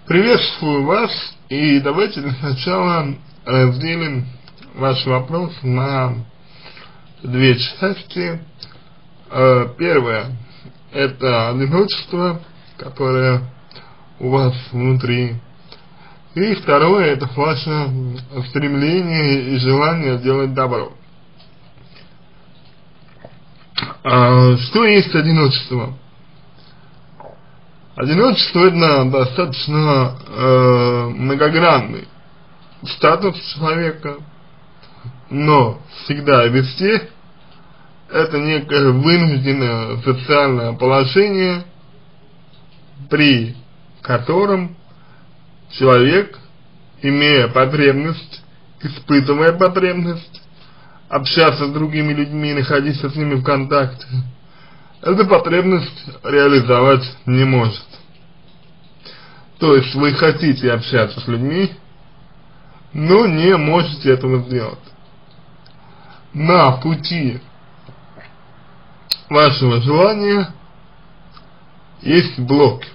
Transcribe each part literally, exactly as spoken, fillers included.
Приветствую вас, и давайте для начала разделим ваш вопрос на две части. Первое – это одиночество, которое у вас внутри, и второе – это ваше стремление и желание делать добро. Что есть одиночество? Одиночество – это достаточно э, многогранный статус человека, но всегда и везде это некое вынужденное социальное положение, при котором человек, имея потребность, испытывая потребность общаться с другими людьми, находиться с ними в контакте, эту потребность реализовать не может. То есть вы хотите общаться с людьми, но не можете этого сделать. На пути вашего желания есть блоки,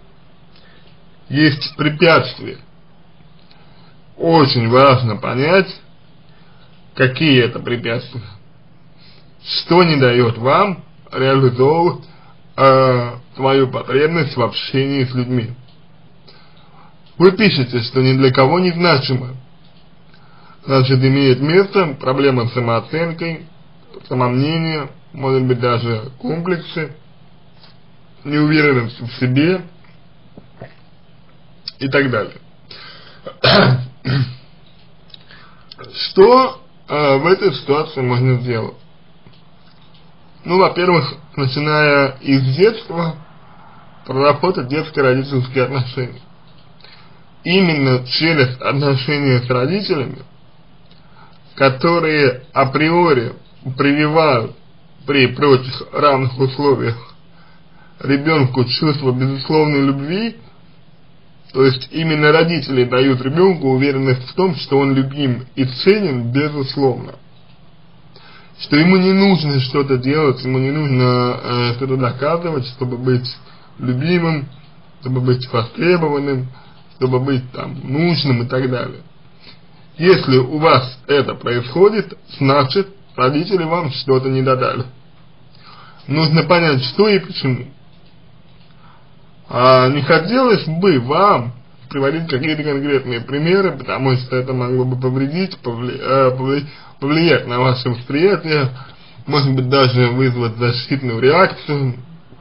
есть препятствия. Очень важно понять, какие это препятствия, что не дает вам реализовывать э, свою потребность в общении с людьми. Вы пишете, что ни для кого не значимо. Значит, имеет место проблема с самооценкой, самомнение, может быть даже комплексы, неуверенность в себе и так далее. Что э, в этой ситуации можно сделать? Ну, во-первых, начиная из детства, проработать детско-родительские отношения. Именно через отношения с родителями, которые априори прививают при прочих равных условиях ребенку чувство безусловной любви, то есть именно родители дают ребенку уверенность в том, что он любим и ценен безусловно. Что ему не нужно что-то делать, ему не нужно э, что-то доказывать, чтобы быть любимым, чтобы быть востребованным, чтобы быть там нужным и так далее. Если у вас это происходит, значит родители вам что-то не додали. Нужно понять, что и почему. А не хотелось бы вам приводить какие-то конкретные примеры, потому что это могло бы повредить, повли, э, повли, повлиять на ваше восприятие, может быть даже вызвать защитную реакцию.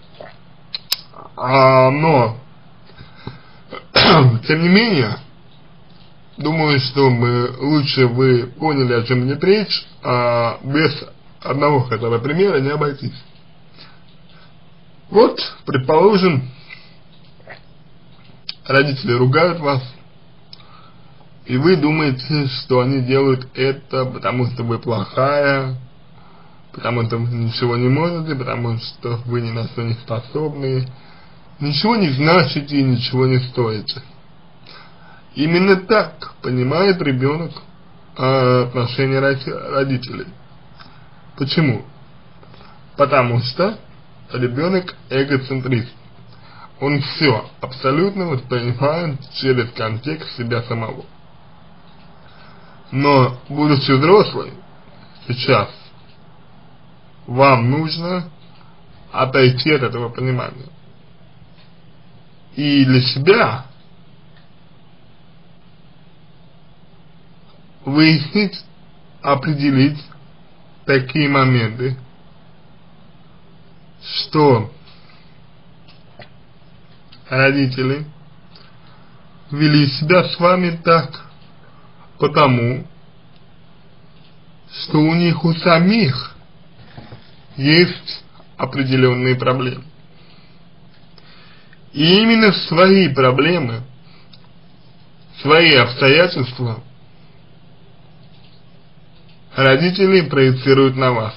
А, но, тем не менее, думаю, что мы, лучше вы поняли, о чем идет речь, а без одного хотя бы примера не обойтись. Вот, предположим, родители ругают вас, и вы думаете, что они делают это, потому что вы плохая, потому что вы ничего не можете, потому что вы ни на что не способны, ничего не значите и ничего не стоите. Именно так понимает ребенок э, отношения родителей. Почему? Потому что ребенок эгоцентрист. Он все абсолютно воспринимает через контекст себя самого. Но, будучи взрослым, сейчас вам нужно отойти от этого понимания. И для себя выяснить, определить такие моменты, что родители вели себя с вами так, потому что у них у самих есть определенные проблемы. И именно свои проблемы, свои обстоятельства родители проецируют на вас.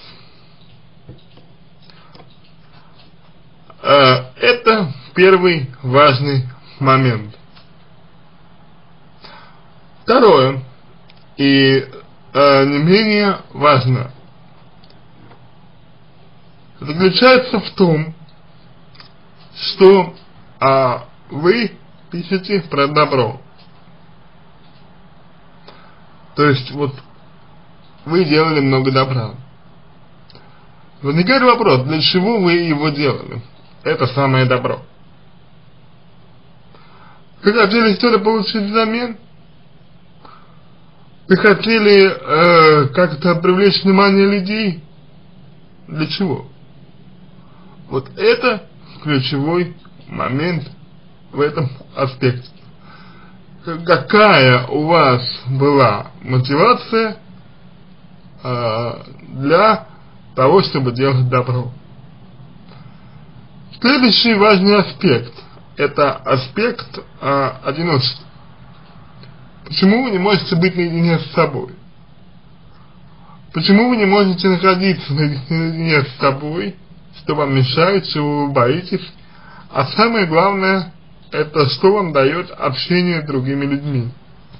Это первый важный момент. Второе, и э, не менее важно, заключается в том, что а, вы пишете про добро. То есть вот вы делали много добра. Возникает вопрос, для чего вы его делали? Это самое добро. Вы хотели что-то получить взамен? Вы хотели э, как-то привлечь внимание людей? Для чего? Вот это ключевой момент в этом аспекте. Какая у вас была мотивация э, для того, чтобы делать добро? Следующий важный аспект – это аспект э, одиночества. Почему вы не можете быть наедине с собой? Почему вы не можете находиться наедине с собой, что вам мешает, чего вы боитесь? А самое главное, это что вам дает общение с другими людьми.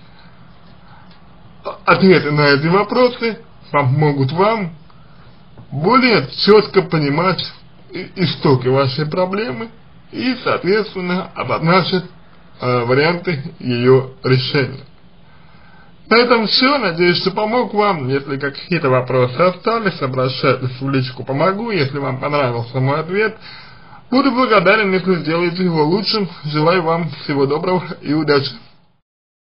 Ответы на эти вопросы помогут вам более четко понимать истоки вашей проблемы и, соответственно, обозначить э, варианты ее решения. На этом все. Надеюсь, что помог вам. Если какие-то вопросы остались, обращайтесь в личку «Помогу». Если вам понравился мой ответ, буду благодарен, если сделаете его лучшим. Желаю вам всего доброго и удачи.